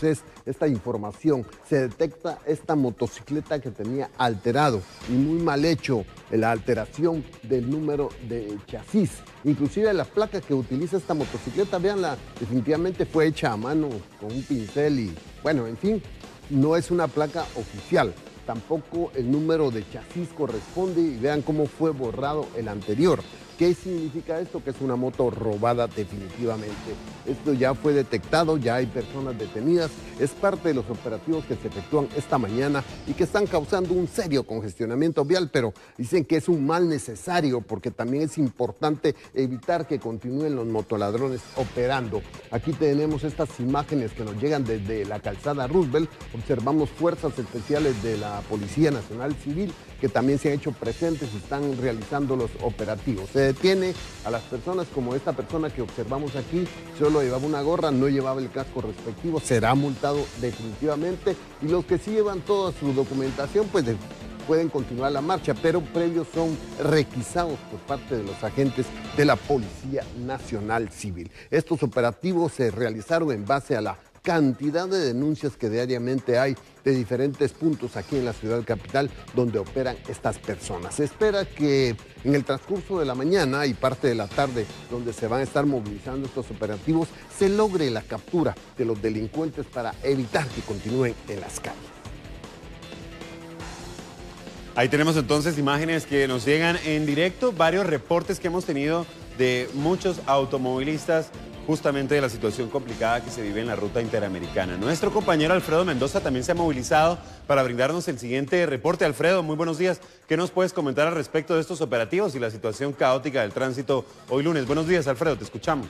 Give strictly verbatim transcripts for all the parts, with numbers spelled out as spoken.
tenemos es esta información. Se detecta esta motocicleta que tenía alterado y muy mal hecho la alteración del número de chasis. Inclusive la placa que utiliza esta motocicleta, véanla, definitivamente fue hecha a mano con un pincel y, bueno, en fin, no es una placa oficial. Tampoco el número de chasis corresponde y vean cómo fue borrado el anterior. ¿Qué significa esto? Que es una moto robada definitivamente. Esto ya fue detectado, ya hay personas detenidas. Es parte de los operativos que se efectúan esta mañana y que están causando un serio congestionamiento vial, pero dicen que es un mal necesario porque también es importante evitar que continúen los motoladrones operando. Aquí tenemos estas imágenes que nos llegan desde la calzada Roosevelt. Observamos fuerzas especiales de la Policía Nacional Civil que también se han hecho presentes y están realizando los operativos. Se detiene a las personas como esta persona que observamos aquí, solo llevaba una gorra, no llevaba el casco respectivo, será multado definitivamente, y los que sí llevan toda su documentación pues de, pueden continuar la marcha, pero previos son requisados por parte de los agentes de la Policía Nacional Civil. Estos operativos se realizaron en base a la cantidad de denuncias que diariamente hay de diferentes puntos aquí en la ciudad capital donde operan estas personas. Se espera que en el transcurso de la mañana y parte de la tarde, donde se van a estar movilizando estos operativos, se logre la captura de los delincuentes para evitar que continúen en las calles. Ahí tenemos entonces imágenes que nos llegan en directo, varios reportes que hemos tenido de muchos automovilistas justamente de la situación complicada que se vive en la ruta interamericana. Nuestro compañero Alfredo Mendoza también se ha movilizado para brindarnos el siguiente reporte. Alfredo, muy buenos días. ¿Qué nos puedes comentar al respecto de estos operativos y la situación caótica del tránsito hoy lunes? Buenos días, Alfredo, te escuchamos.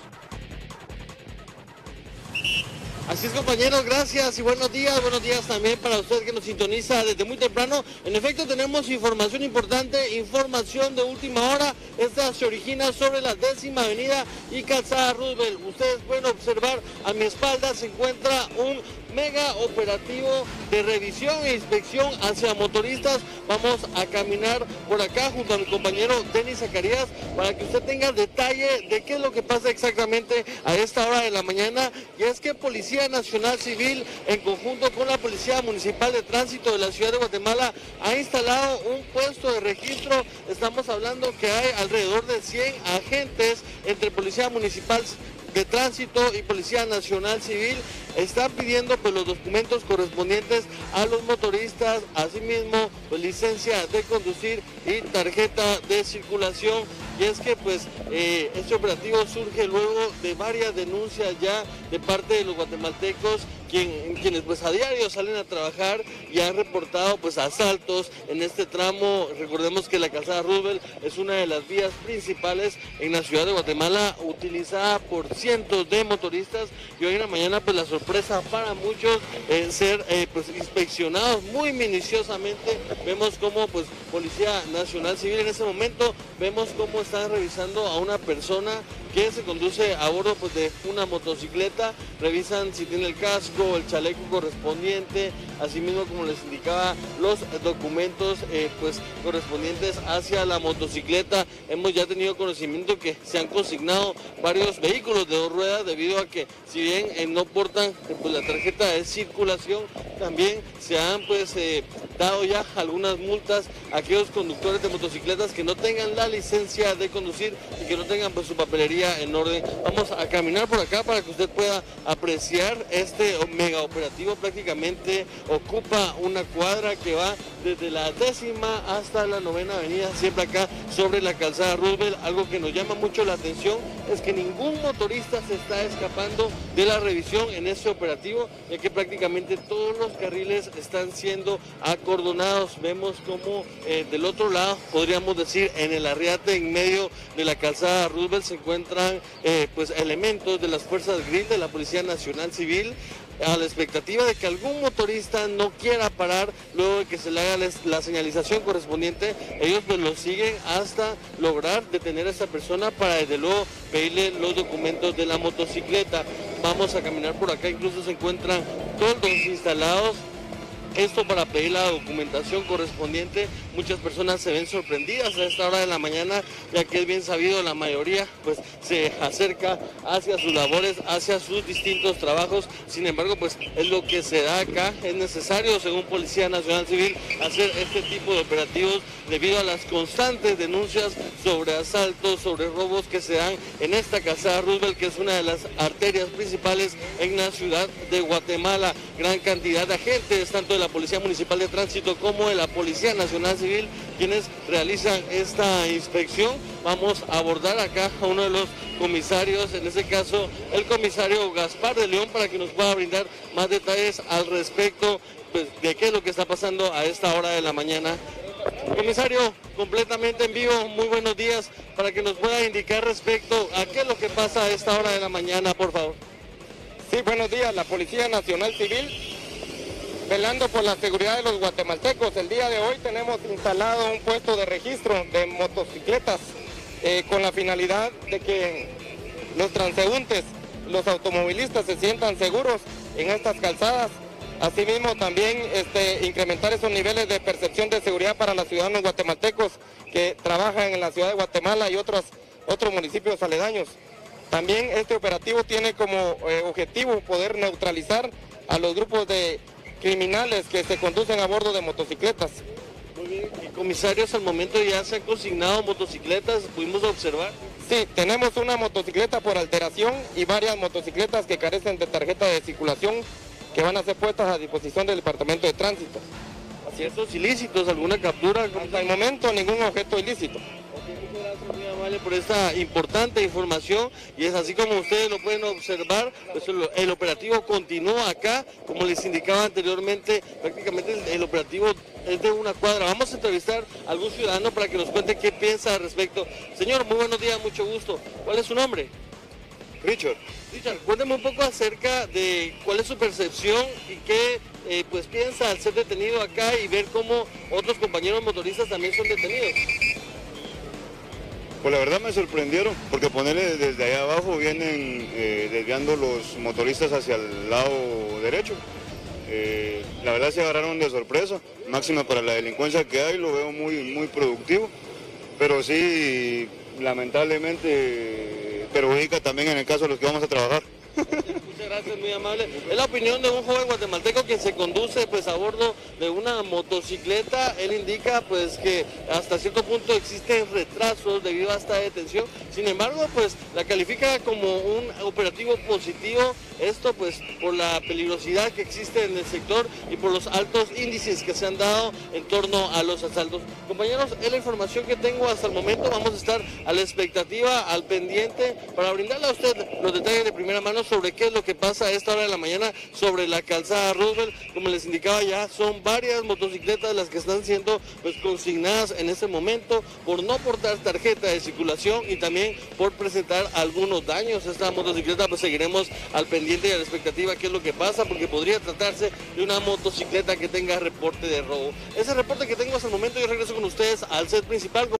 Así es, compañeros, gracias y buenos días, buenos días también para usted que nos sintoniza desde muy temprano. En efecto, tenemos información importante, información de última hora. Esta se origina sobre la décima avenida y calzada Roosevelt. Ustedes pueden observar a mi espalda se encuentra un mega operativo de revisión e inspección hacia motoristas. Vamos a caminar por acá junto a mi compañero Denis Zacarías para que usted tenga el detalle de qué es lo que pasa exactamente a esta hora de la mañana. Y es que Policía Nacional Civil, en conjunto con la Policía Municipal de Tránsito de la Ciudad de Guatemala, ha instalado un puesto de registro. Estamos hablando que hay alrededor de cien agentes entre Policía Municipal de Tránsito y Policía Nacional Civil. Están pidiendo pues los documentos correspondientes a los motoristas, asimismo pues licencia de conducir y tarjeta de circulación. Y es que pues eh, este operativo surge luego de varias denuncias ya de parte de los guatemaltecos, quien, quienes pues a diario salen a trabajar y han reportado pues asaltos en este tramo. Recordemos que la calzada Roosevelt es una de las vías principales en la ciudad de Guatemala, utilizada por cientos de motoristas, y hoy en la mañana pues la sorpresa para muchos es ser eh, pues inspeccionados muy minuciosamente. Vemos como pues Policía Nacional Civil en ese momento, vemos cómo están revisando a una persona que se conduce a bordo pues, de una motocicleta. Revisan si tiene el casco, el chaleco correspondiente, asimismo como les indicaba los documentos eh, pues correspondientes hacia la motocicleta. Hemos ya tenido conocimiento que se han consignado varios vehículos de dos ruedas debido a que si bien eh, no portan eh, pues, la tarjeta de circulación, también se han pues eh, dado ya algunas multas a aquellos conductores de motocicletas que no tengan la licencia de conducir y que no tengan pues, su papelería en orden. Vamos a caminar por acá para que usted pueda apreciar este mega operativo. Prácticamente ocupa una cuadra que va desde la décima hasta la novena avenida, siempre acá sobre la calzada Roosevelt. Algo que nos llama mucho la atención es que ningún motorista se está escapando de la revisión en este operativo, ya que prácticamente todos los carriles están siendo acordonados. Vemos como eh, del otro lado, podríamos decir en el arriate en medio de la calzada Roosevelt, se encuentran eh, pues elementos de las fuerzas G R I L de la Policía Nacional Civil, a la expectativa de que algún motorista no quiera parar luego de que se le haga la señalización correspondiente. Ellos pues lo siguen hasta lograr detener a esta persona para desde luego pedirle los documentos de la motocicleta. Vamos a caminar por acá, incluso se encuentran toldos instalados esto para pedir la documentación correspondiente. Muchas personas se ven sorprendidas a esta hora de la mañana, ya que es bien sabido, la mayoría pues se acerca hacia sus labores, hacia sus distintos trabajos. Sin embargo, pues es lo que se da acá. Es necesario, según Policía Nacional Civil, hacer este tipo de operativos debido a las constantes denuncias sobre asaltos, sobre robos que se dan en esta calzada Roosevelt, que es una de las arterias principales en la ciudad de Guatemala. Gran cantidad de agentes, tanto de la Policía Municipal de Tránsito como de la Policía Nacional Civil, quienes realizan esta inspección. Vamos a abordar acá a uno de los comisarios, en este caso el comisario Gaspar de León, para que nos pueda brindar más detalles al respecto pues, de qué es lo que está pasando a esta hora de la mañana. Comisario, completamente en vivo, muy buenos días, para que nos pueda indicar respecto a qué es lo que pasa a esta hora de la mañana, por favor. Sí, buenos días. La Policía Nacional Civil, velando por la seguridad de los guatemaltecos, el día de hoy tenemos instalado un puesto de registro de motocicletas eh, con la finalidad de que los transeúntes, los automovilistas se sientan seguros en estas calzadas. Asimismo, también este, incrementar esos niveles de percepción de seguridad para los ciudadanos guatemaltecos que trabajan en la ciudad de Guatemala y otros, otros municipios aledaños. También este operativo tiene como eh, objetivo poder neutralizar a los grupos de criminales que se conducen a bordo de motocicletas. Muy bien, ¿y comisarios al momento ya se han consignado motocicletas? ¿Pudimos observar? Sí, tenemos una motocicleta por alteración y varias motocicletas que carecen de tarjeta de circulación que van a ser puestas a disposición del Departamento de Tránsito. ¿Ciertos ilícitos? ¿Alguna captura? Hasta el momento ningún objeto ilícito. Muchas gracias, muy amable, por esta importante información, y es así como ustedes lo pueden observar, pues el, el operativo continúa acá, como les indicaba anteriormente, prácticamente el, el operativo es de una cuadra. Vamos a entrevistar a algún ciudadano para que nos cuente qué piensa al respecto. Señor, muy buenos días, mucho gusto. ¿Cuál es su nombre? Richard. Richard, cuénteme un poco acerca de cuál es su percepción y qué eh, pues piensa al ser detenido acá y ver cómo otros compañeros motoristas también son detenidos. Pues la verdad me sorprendieron, porque ponerle desde allá abajo vienen eh, desviando los motoristas hacia el lado derecho. Eh, la verdad se agarraron de sorpresa, máxima para la delincuencia que hay, lo veo muy, muy productivo, pero sí, lamentablemente perjudica también en el caso de los que vamos a trabajar. Muchas gracias, muy amable. Es la opinión de un joven guatemalteco que se conduce pues a bordo de una motocicleta. Él indica pues que hasta cierto punto existen retrasos debido a esta detención. Sin embargo, pues la califica como un operativo positivo. Esto pues por la peligrosidad que existe en el sector y por los altos índices que se han dado en torno a los asaltos. Compañeros, es la información que tengo hasta el momento. Vamos a estar a la expectativa, al pendiente, para brindarle a usted los detalles de primera mano sobre qué es lo que pasa a esta hora de la mañana sobre la calzada Roosevelt. Como les indicaba ya, son varias motocicletas las que están siendo pues consignadas en este momento por no portar tarjeta de circulación y también por presentar algunos daños. Esta motocicleta pues seguiremos al pendiente y a la expectativa qué es lo que pasa, porque podría tratarse de una motocicleta que tenga reporte de robo. Ese reporte que tengo hasta el momento, yo regreso con ustedes al set principal.